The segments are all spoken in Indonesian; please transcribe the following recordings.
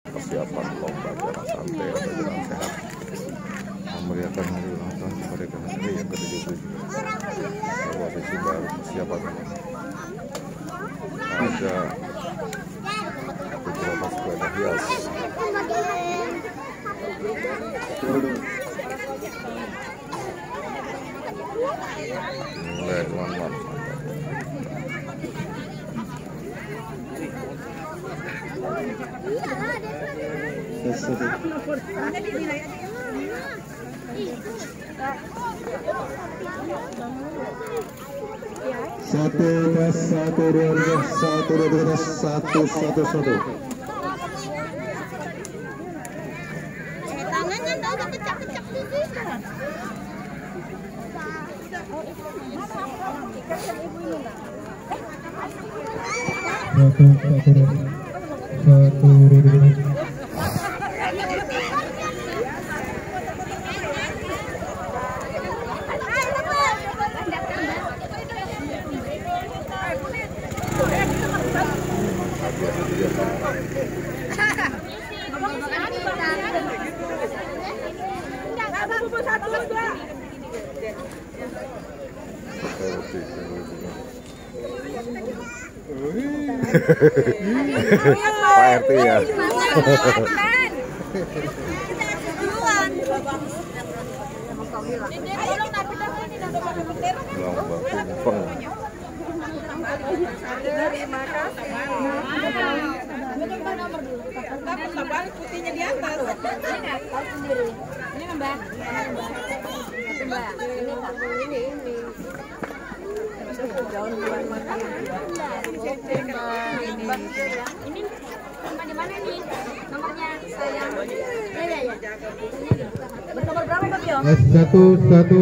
Persiapan lomba jalan santai atau jalan sehat memeriahkan hari ulang tahun kemerdekaan negeri yang ke-77. Sebuah sesi baru persiapan ada beberapa sepeda hias. Mulai teman-teman. Satu tes, satu dua tes, satu. Tangannya tahu kecak-kecak dulu. Pak RT ya. Putihnya di atas. Ini Mbak. Ini. Ini di mana nih nomornya sayang? Ya. Bernomor berapa Pak Yo? Satu.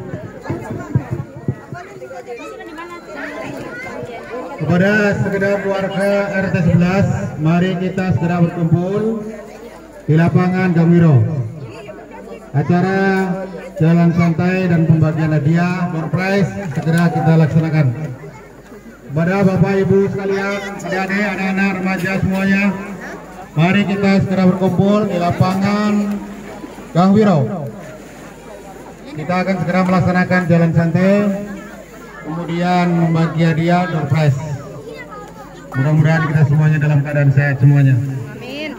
Kepada segenap warga RT 11, mari kita segera berkumpul di lapangan Gawiro. Acara jalan santai dan pembagian hadiah door prize segera kita laksanakan. Kepada Bapak Ibu sekalian, adik-adik, anak-anak, remaja semuanya, mari kita segera berkumpul di lapangan Gawiro. Kita akan segera melaksanakan jalan santai, kemudian membagi hadiah door prize. Mudah-mudahan kita semuanya dalam keadaan sehat semuanya. Amin.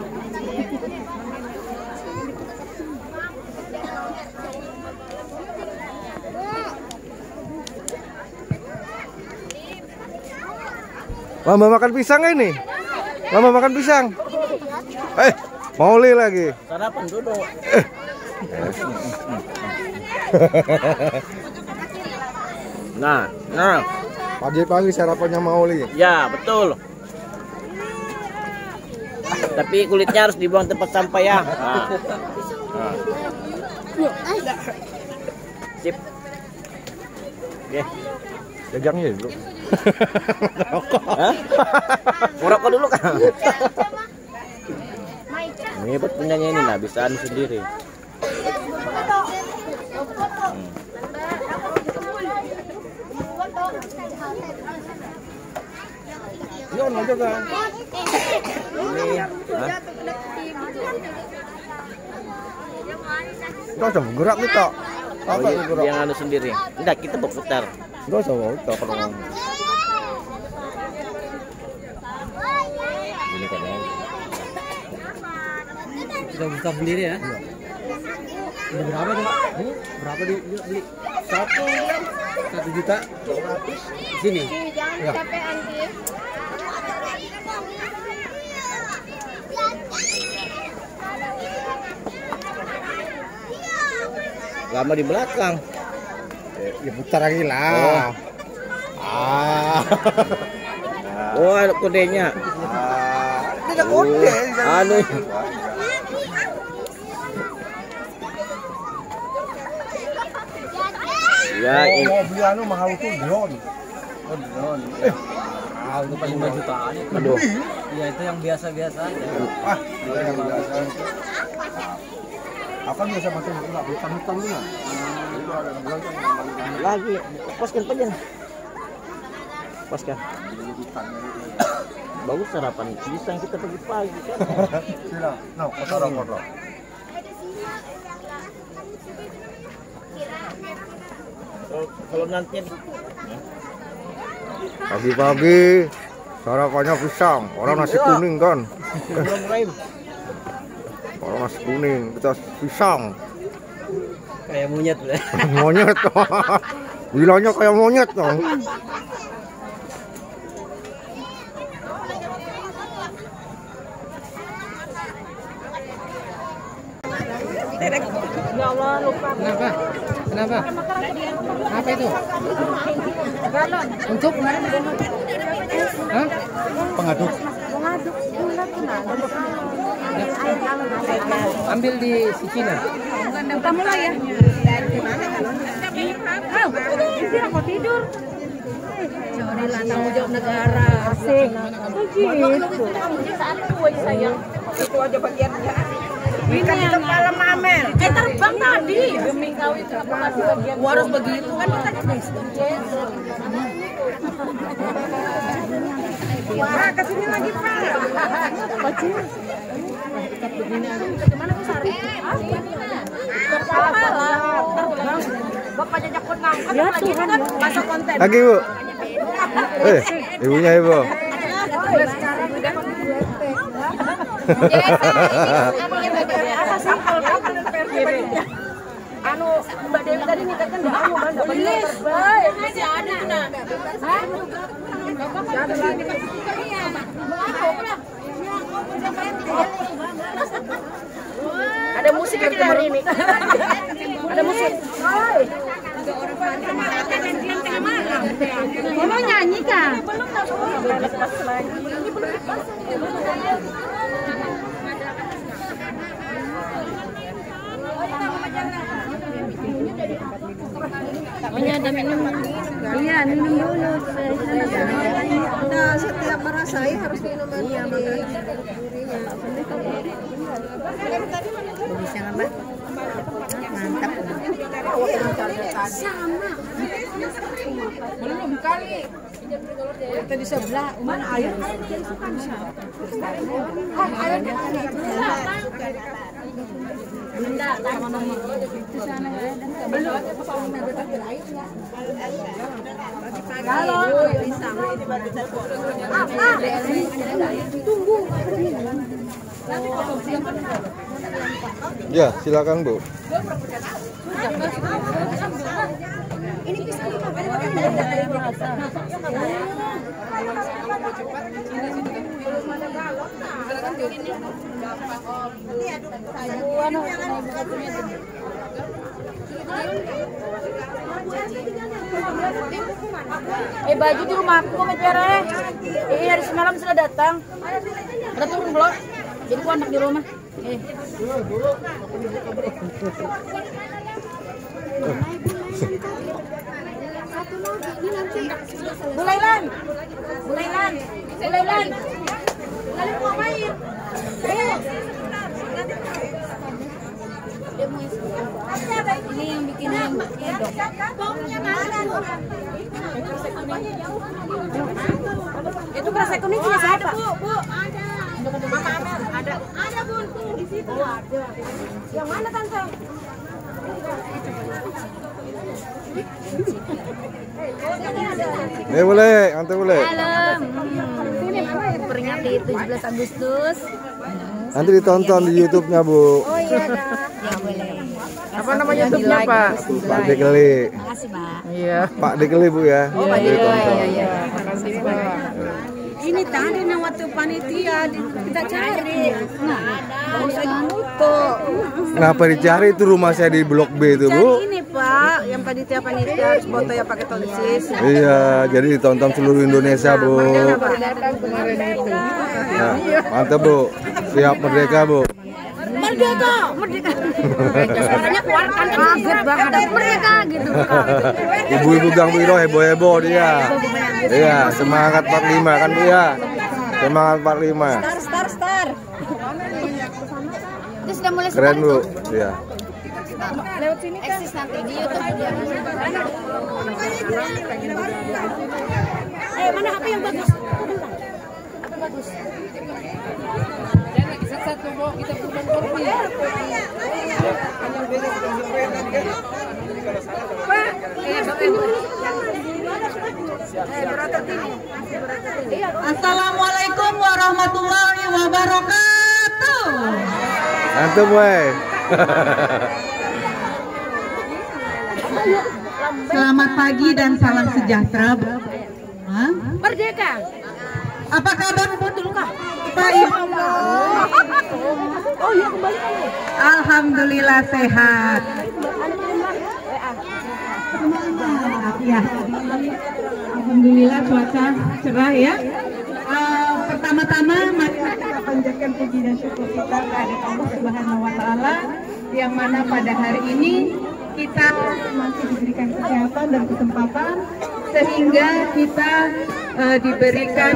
Lama makan pisang ini? Lama makan pisang? Mauli lagi. Sarapan dulu. Nah. Pagi-pagi sarapannya Mauli. Ya, betul. Tapi kulitnya harus dibuang tempat sampah ya. Nah. Sip. Oke. Jajangnya dulu. Merokok dulu kan. Ini buat punyanya ini lah, bisa anu sendiri. Yon aja kan. Ini, Enggak usah gerak kita. Apa gerak? yang anu sendiri. Enggak, kita berputar. Enggak usah kita kalau ini kan. Kita buka sendiri ya. Ini berapa tuh Pak? Berapa beli? 1 juta. Di sini. Ya. Lama di belakang. Ya putar lagi lah. Oh, ada kodenya. Ini ada kode. Anu. Ya, ini. Mau beli anu mahal tuh drone. Drone. Mahal itu 5 jutaan. Aduh. Iya, itu yang biasa-biasa aja. Yang biasa. Akan biasa masuk enggak hutan-hutan juga. Lagi. Lepaskan. Lepaskan. Bagus sarapan pisang kita pagi-pagi kan. Sila, no, kotor. Kalau nanti Pagi-pagi sarapannya pisang, orang nasi kuning kan. belum rem Orang nasi kuning, kita pisang. Kayak monyet lah. Monyet. Bilangnya kayak monyet dong. Ya Allah, lupa. Kenapa? Kenapa? Apa itu? Galon. Untuk? Hah? Pengaduk. Mengaduk bulat kenapa? Ambil di Cina. Kita mulai ya. Mau tidur. Sorry lah, tanggung jawab negara. Asik. Begitu. Saat itu aja sayang. Itu aja bagiannya. Ini yang malam Amel. Terbang tadi. Demi kau itu aku kasih bagian. Harus begitu kan kita Wah, kesini lagi Pak. Baju. Ikat begini aja. Gimana Bu Sari? Bapak jajak pun ngangkat lagi kan masuk konten. Lagi Bu. Ibunya Ibu. Sekarang udah anu Mbak Dewi tadi minta kan enggak mau kan dapat terbaik masih ada nah. Ada lagi. Ada musik lagi hari ini. Ada musik. Mau nyanyi kah? Belum lagi. Ini belum dipas. Namanya ada minum. Iya, minum dulu. Nah, setiap merasai harus minum iya, bisa nggak, Mbak? Mantap. Sama. Belum kali. Kita di sebelah, mana air? Airnya Bunda, itu sana belum. Tunggu. Ya, silakan Bu. Ini pisang baju di rumahku mencari. Hari semalam sudah datang. Ada turun belum? Jadi aku anak di rumah. Satu lagi ini nanti. Bulailan. Kalian mau main? Ayo. Ini yang bikin itu berasa kuning punya siapa? Bu. Ada. Ada Bun di situ. Ada. Yang mana Tante? Boleh, Ante boleh. Halo. Peringati 17 Agustus. Nanti ditonton di YouTube-nya, Bu. Oh iya dah. Ya boleh. Apa nama YouTube-nya, Pak? Pak Dekeli. Makasih, Pak. Iya. Pak Dekeli, Bu ya. Oh, Pak Dekeli. Iya. Makasih, Pak. Ini tadi waktu panitia kita cari. Nah, ada. Saya nutup. Kenapa dicari itu rumah saya di Blok B itu, Bu? Cari ini, Pak, yang panitia harus foto ya pakai tolisis. Iya, jadi ditonton seluruh Indonesia, Bu. Datang kemarin itu. Nah, mantap, Bu. Siap merdeka, Bu. Merdeka. Suaranya keluar kan kaget banget ada merdeka gitu. Ibu-ibu Gang Wiro heboh-heboh dia. Iya, semangat 45 kan, Bu ya. Semangat 45. Star. Itu sudah mulai Keren, Bu. Iya. lewat sini kan. Eksis nanti di YouTube dia. Mana HP yang bagus? bagus. Jangan satu bawa kita kurban kopi. Pak, Assalamualaikum warahmatullahi wabarakatuh. Antum weh. Selamat pagi dan salam sejahtera. Hah? Merdeka. Apa kabar? Betul kah? Baik. Oh iya, kembali. Alhamdulillah sehat. Ya. Alhamdulillah cuaca cerah ya. Pertama-tama mari kita panjatkan puji dan syukur kita kepada Allah Subhanahu wa taala yang mana pada hari ini kita masih diberikan kesehatan dan kesempatan sehingga kita diberikan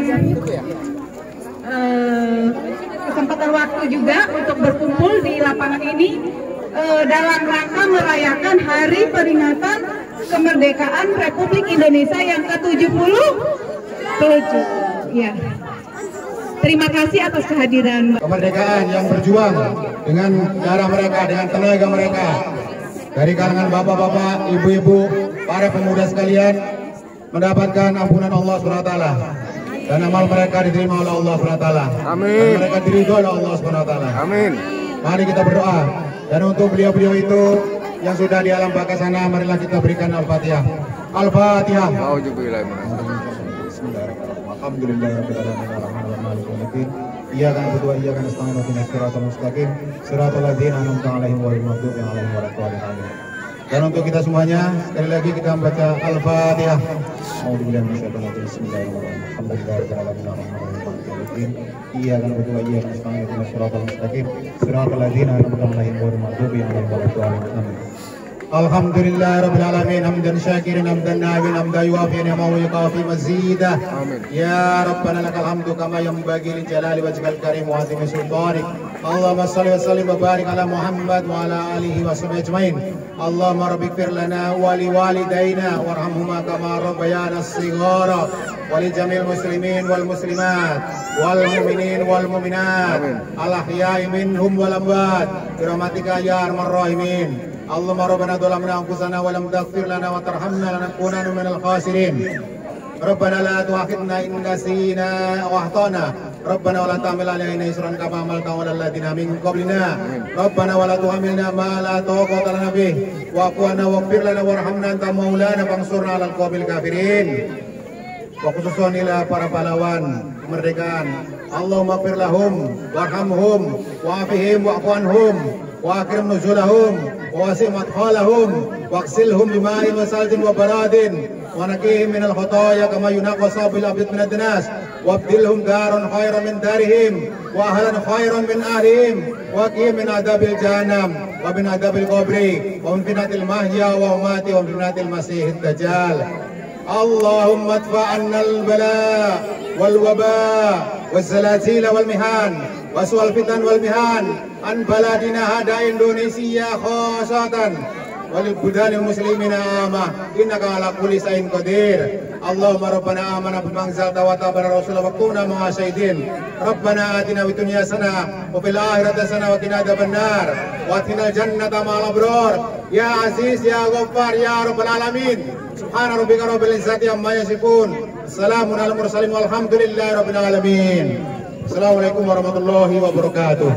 kesempatan waktu juga untuk berkumpul di lapangan ini dalam rangka merayakan hari peringatan kemerdekaan Republik Indonesia yang ke-77. Ya. Terima kasih atas kehadiran. Kemerdekaan yang berjuang dengan darah mereka, dengan tenaga mereka. Dari kalangan bapak-bapak, ibu-ibu, para pemuda sekalian mendapatkan ampunan Allah SWT. Dan amal mereka diterima oleh Allah SWT. Amin. Dan mereka diridhoi oleh Allah SWT. Amin. Mari kita berdoa. Dan untuk beliau-beliau itu yang sudah di alam baka sana, marilah kita berikan Al-Fatihah. Al-Fatihah. Bismillahirrahmanirrahim. Iyyaka na'budu wa iyyaka nasta'in ihdinas siratal mustaqim siratal ladzina an'amta 'alaihim ghairil maghdubi 'alaihim waladdallin. Dan untuk kita semuanya sekali lagi kita membaca Al-Fatihah. A'udzubillahi minasyaitonir rajim. Bismillahirrahmanirrahim. Alhamdulillahirabbil alamin arrahmanirrahim maliki yaumiddin. Iyyaka na'budu wa iyyaka nasta'in ihdinas siratal mustaqim siratal ladzina an'amta 'alaihim ghairil maghdubi 'alaihim waladdallin. Amin. Alhamdulillah Rabbil Alamin hamdan syakirin hamdan na'imin hamdan yuafi ni'amahu wa yukafi mazidah. Amin. Ya Rabbana lakal hamdu kama yanbaghi li jalali wajhikal karim wa 'azimi sultanik. Allahumma shalli wa sallim wa barik ala Muhammad wa ala alihi wa sahbihi ajmain. Allahumma rabbighfir lana wa li walidayna warhamhuma kama rabbayana shighara wa li jamil muslimin wal muslimat wal mu'minin wal mu'minat al ahya'i minhum wal amwat bi rahmatika ya arhamar rahimin. Allahumma rabbana dhalamna anfusana wa lam taghfir lana wa tarhamna lanakunanna minal khasirin. Rabbana la tu'akhidna in nasina wa akhtana. Rabbana wa la tahmil 'alaina isran kama hamaltahu 'alal ladzina min qablina. Rabbana wa la tuhammilna ma la taqata lana bih. Wa'fu 'anna waghfir lana warhamna anta maulana fansurna 'alal qaumil kafirin. Wa khususan ila para pahlawan kemerdekaan. Allahumma ighfir lahum warhamhum wa'afihim wa'fu anhum wa akrim nuzulahum wa wasi' madkhalahum waghsilhum bima'in wa saltin wa baradin wa naqihim minal khotoya kama yunaqqa sabil abid minad dinas wabdilhum daran khairan min darihim wa ahlan khairan min ahlihim wa qihim min adabil jahannam wa min adabil qabri wa min fitnatil mahya wa mamati wa min fitnatil masihid dajjal. Allahumma adfa'anna al-bala wal waba waz zalazil wal mihan waswal fitan wal mihan an baladina hada Indonesia khosatan walil budalil muslimina amah innaka ala kulli shay'in qadir. Allahumma rabbana amana bima anzalta wa tabara rasulullah waqtuna ma'a syahidin. Rabbana atina fid dunya hasanah wa fil akhirati hasanah wa qina adzabannar wa atina jannata ma'al abrar ya aziz ya ghaffar ya rabbal alamin. Subhana rabbika rabbil izzati amma yasifun. Assalamun alal mursalin walhamdulillahi rabbil alamin. Assalamualaikum warahmatullahi wabarakatuh.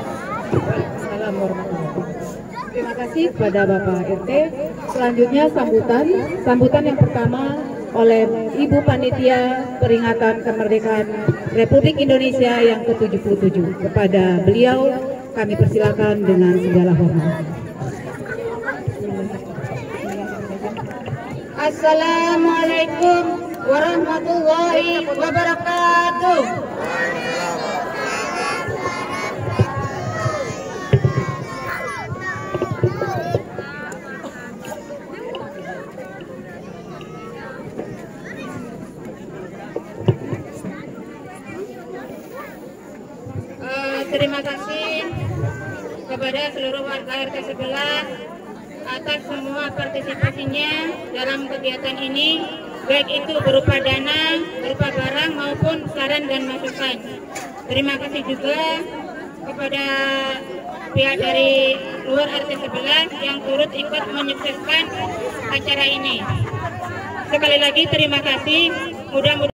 Terima kasih kepada Bapak RT. Selanjutnya sambutan yang pertama oleh Ibu Panitia Peringatan Kemerdekaan Republik Indonesia yang ke-77. Kepada beliau kami persilakan dengan segala hormat. Assalamualaikum warahmatullahi wabarakatuh. Terima kasih kepada seluruh warga RT 11 atas semua partisipasinya dalam kegiatan ini, baik itu berupa dana, berupa barang maupun sarana. dan masukan. Terima kasih juga kepada pihak dari luar RT 11 yang turut ikut menyukseskan acara ini. Sekali lagi terima kasih. Mudah-mudahan